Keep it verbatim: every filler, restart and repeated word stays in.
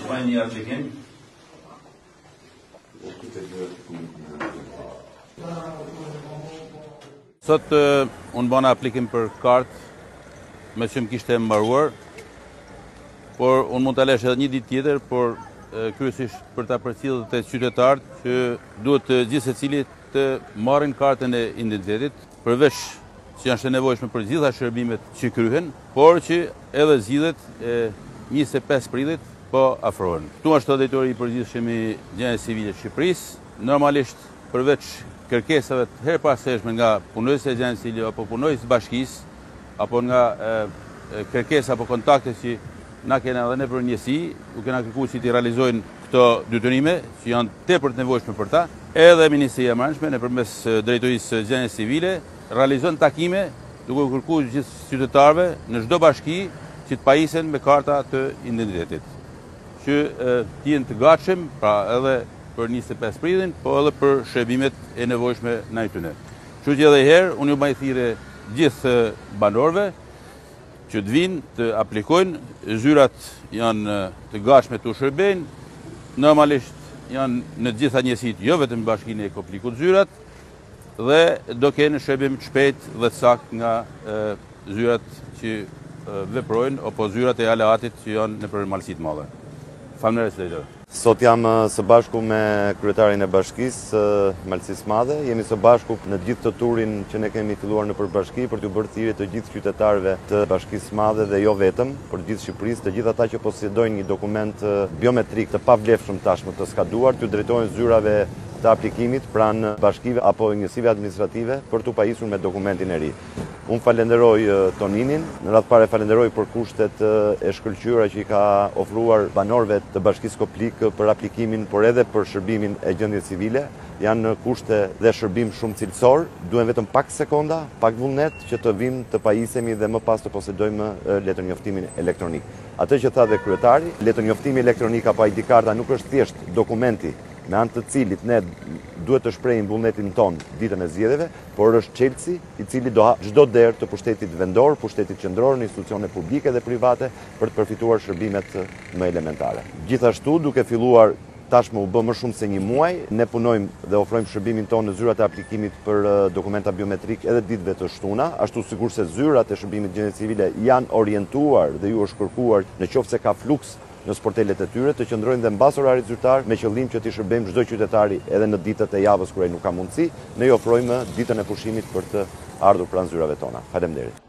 Një aplikim. Sot uh, unë bëna aplikim për kartë me që më kishte mbaruar, por unë mund të alesh edhe një ditë tjetër, por uh, kryesisht për ta përcjellë të qytetarët që duhet uh, gjithë secili të marrin kartën e identitetit, përveç që janë të nevojshme për gjitha shërbimet që kryhen, por që edhe zgjidhjet e njëzet e pesë prillit po afrohen. Ktu është drejtori i përgjithshëm i Gjendjes Civile të Shqipërisë. Normalisht përveç kërkesave të herpaseshme nga punojësit e Gjendjes Civile apo punojësit të bashkisë, apo nga e, e, kërkesa apo kontakte që na kena edhe ne për njësi, u kena kërkuar që t'i realizojnë këto detyrime që janë tepër të nevojshme për ta, edhe Ministria e Brendshme nëpërmes Drejtorisë së Gjendjes Civile realizon takime duke kërkuar gjithë qytetarëve në çdo bashki që të pajisen me karta të identitetit, që të jenë të gatshëm, pra edhe për njëzet e pesë prillin, po edhe për shërbimet e nevojshme ndaj tyre. Kështu që edhe herë unë ju mbaj thirrje gjithë banorëve që të vinë të aplikojnë, zyrat janë të gatshme të u shërbejnë, normalisht janë në të gjitha njësitë, jo vetëm në Bashkinë e Koplikut zyrat, dhe do kenë shërbim të shpejtë dhe të saktë nga e, zyrat që e, veprojnë, apo zyrat e aleatit që janë në për malësi të madhe. Faleminderit drejtor. Sot jam së bashku me kryetarin e bashkisë Malësisë Madhe. Jemi së bashku në gjithë të turin që ne kemi filluar në përbashki për t'u bërë thirrje të gjithë qytetarëve të Bashkisë Madhe dhe jo vetëm, për gjithë Shqipërisë, të gjithë ata që posedojnë një dokument biometrik të pavlefshëm tashmë të skaduar, t'u drejtojnë zyrave të aplikimit pranë bashkive apo njësive administrative për t'u pajisur me dokumentin e ri. Unë falenderoj Toninin, në radhë parë falenderoj për kushtet e shkëlqyera që i ka ofruar banorëve të Bashkisë Koplik për aplikimin, por edhe për shërbimin e gjendjes civile. Janë kushte dhe shërbim shumë cilësor, duhen vetëm pak sekonda, pak vullnet që të vim të pajisemi dhe më pas të posedojmë letërnjoftimin elektronik. Atë që tha dhe kryetari, letërnjoftimi elektronik apo I D karta nuk është thjesht dokumenti me anë të cilit ne duhet të shprehim vullnetin ton ditën e zgjedhjeve, por është çelësi I cili do ha çdo derë të pushtetit vendor, pushtetit qendror, në institucione publike dhe private për të përfituar shërbimet më elementare. Gjithashtu, duke filluar tashmë u bë më shumë se një muaj, ne punojmë dhe ofrojmë shërbimin tonë në zyrat e aplikimit për dokumenta biometrik edhe ditëve të shtuna, ashtu sikur se zyrat e shërbimit gjendje civile janë orientuar dhe ju është kërkuar në qoftë se ka fluks në sportelet e tyre të qëndrojnë dhe mbas orarit zyrtar me qëllim që t'i shërbejmë çdo qytetari edhe në ditët e javës kur ai nuk ka mundësi, ne i ofrojmë ditën e pushimit për të ardhur pranë zyrave tona. Faleminderit.